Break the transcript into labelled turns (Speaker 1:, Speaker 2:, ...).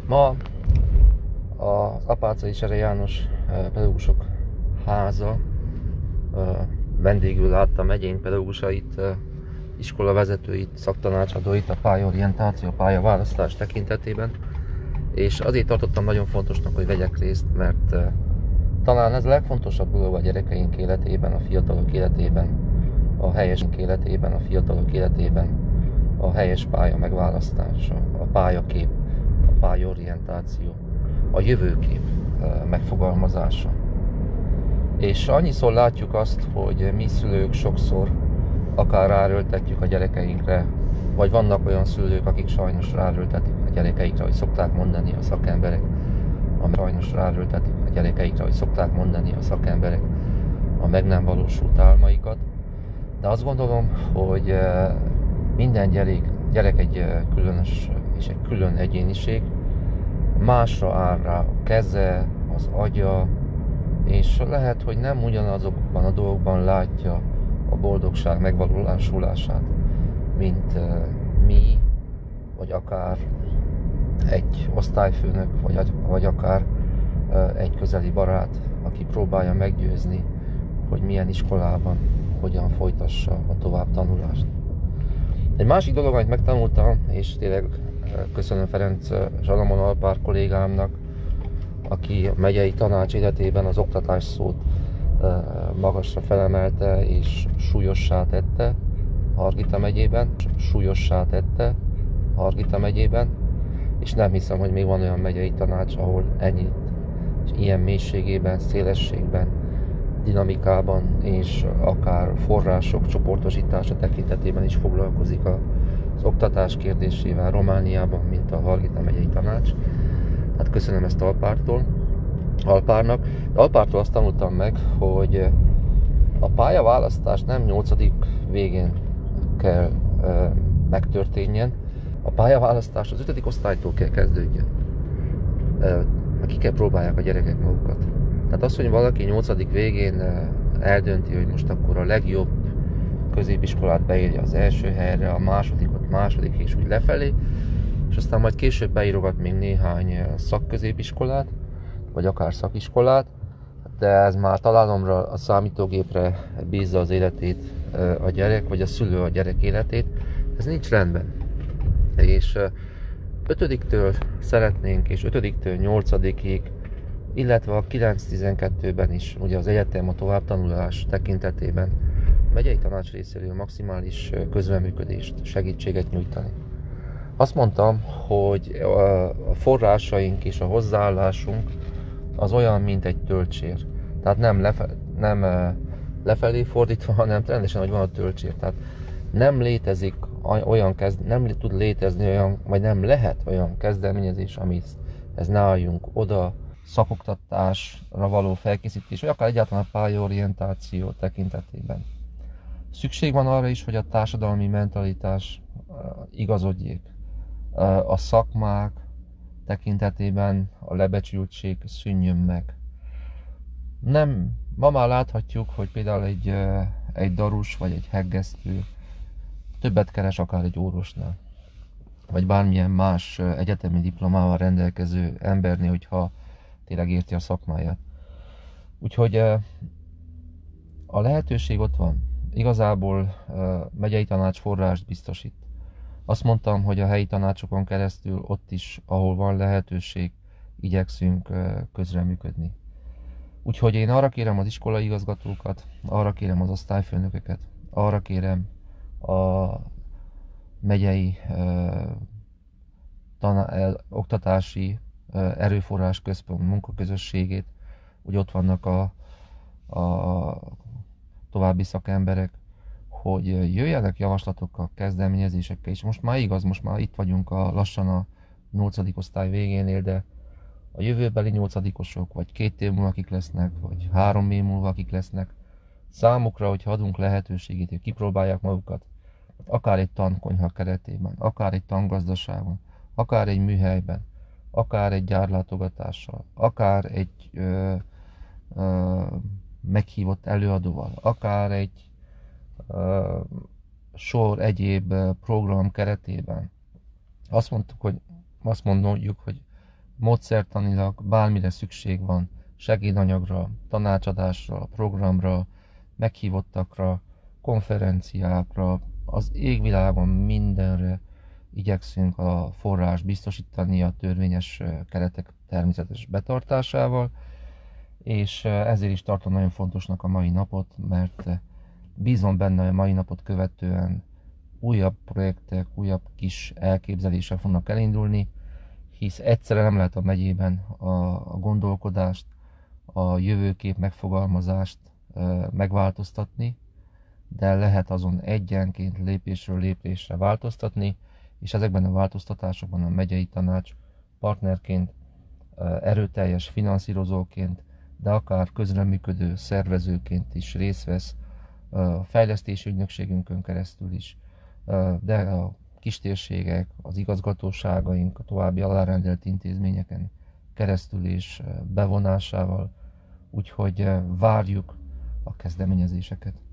Speaker 1: Ma az Apáczai Sere János Pedagógusok Háza vendégül látta megyénk pedagógusait, iskolavezetőit, szaktanácsadóit a pályaorientáció, pályaválasztás tekintetében. És azért tartottam nagyon fontosnak, hogy vegyek részt, mert talán ez a legfontosabb dolog a gyerekeink életében, a fiatalok életében, a helyes életében, a fiatalok életében, a helyes pálya megválasztása, a pályakép, a pályaorientáció, a jövőkép megfogalmazása. És annyiszor látjuk azt, hogy mi szülők sokszor akár ráröltetjük a gyerekeinkre, vagy vannak olyan szülők, akik sajnos ráröltetik a gyerekeikre, hogy szokták mondani a szakemberek, a meg nem valósult álmaikat. De azt gondolom, hogy minden gyerek egy különös és egy külön egyéniség, másra áll rá a keze, az agya, és lehet, hogy nem ugyanazokban a dolgokban látja a boldogság megvalósulását, mint mi, vagy akár egy osztályfőnök, vagy akár egy közeli barát, aki próbálja meggyőzni, hogy milyen iskolában hogyan folytassa a továbbtanulást. Egy másik dolog, amit megtanultam, és tényleg köszönöm Ferenc Zsalamon Alpár kollégámnak, aki a megyei tanács életében az oktatás szót magasra felemelte és súlyossá tette Hargita megyében, és nem hiszem, hogy még van olyan megyei tanács, ahol ennyit, ilyen mélységében, szélességben, dinamikában és akár források csoportosítása tekintetében is foglalkozik az oktatás kérdésével Romániában, mint a Hargita megyei tanács. Hát köszönöm ezt Alpárnak. De Alpártól azt tanultam meg, hogy a pályaválasztás nem 8. végén kell megtörténjen. A pályaválasztás az 5. osztálytól kell kezdődjön. Ki kell próbálják a gyerekek magukat. Tehát az, hogy valaki 8. végén eldönti, hogy most akkor a legjobb középiskolát beírja az első helyre, a másodikot második, és úgy lefelé, és aztán majd később beírogat még néhány szakközépiskolát, vagy akár szakiskolát, de ez már találomra a számítógépre bízza az életét a gyerek, vagy a szülő a gyerek életét. Ez nincs rendben. És 5-től szeretnénk, és 5-től 8-ig, illetve a 9-12-ben is, ugye az egyetem, a továbbtanulás tekintetében a megyei tanács részéről maximális közreműködést, segítséget nyújtani. Azt mondtam, hogy a forrásaink és a hozzáállásunk az olyan, mint egy töltsér. Tehát nem lefelé fordítva, hanem rendesen, hogy van a töltsér. Tehát nem létezik olyan nem tud létezni olyan, vagy nem lehet olyan kezdeményezés, amihez ne álljunk oda, szakoktatásra való felkészítés, vagy akár egyáltalán a pályaorientáció tekintetében. Szükség van arra is, hogy a társadalmi mentalitás igazodjék. A szakmák tekintetében a lebecsültség szűnjön meg. Ma már láthatjuk, hogy például egy darus vagy egy heggesztő többet keres akár egy orvosnál, vagy bármilyen más egyetemi diplomával rendelkező embernél, hogyha tényleg érti a szakmáját. Úgyhogy a lehetőség ott van. Igazából megyei tanács forrást biztosít. Azt mondtam, hogy a helyi tanácsokon keresztül ott is, ahol van lehetőség, igyekszünk közreműködni. Úgyhogy én arra kérem az iskolai igazgatókat, arra kérem az osztályfőnököket, arra kérem a megyei oktatási erőforrás központ munkaközösségét, hogy ott vannak a további szakemberek, hogy jöjjenek javaslatokkal, kezdeményezésekkel, és most már itt vagyunk lassan a 8. osztály végénél, de a jövőbeli 8-osok, vagy 2 év múlva akik lesznek, vagy 3 év múlva akik lesznek, számukra, hogyha adunk lehetőségét, hogy kipróbálják magukat, akár egy tankonyha keretében, akár egy tangazdaságban, akár egy műhelyben, akár egy gyárlátogatással, akár egy meghívott előadóval, akár egy sor egyéb program keretében. Azt mondjuk, hogy módszertanilag bármire szükség van, segédanyagra, tanácsadásra, programra, meghívottakra, konferenciákra, az égvilágon mindenre igyekszünk a forrás biztosítani a törvényes keretek természetes betartásával, és ezért is tartom nagyon fontosnak a mai napot, mert bízom benne, hogy a mai napot követően újabb projektek, újabb kis elképzelések fognak elindulni, hisz egyszerre nem lehet a megyében a gondolkodást, a jövőkép megfogalmazást megváltoztatni, de lehet azon egyenként lépésről lépésre változtatni, és ezekben a változtatásokban a megyei tanács partnerként, erőteljes finanszírozóként, de akár közreműködő szervezőként is részt vesz, a fejlesztési ügynökségünkön keresztül is, de a kistérségek, az igazgatóságaink, a további alárendelt intézményeken keresztül is bevonásával, úgyhogy várjuk a kezdeményezéseket.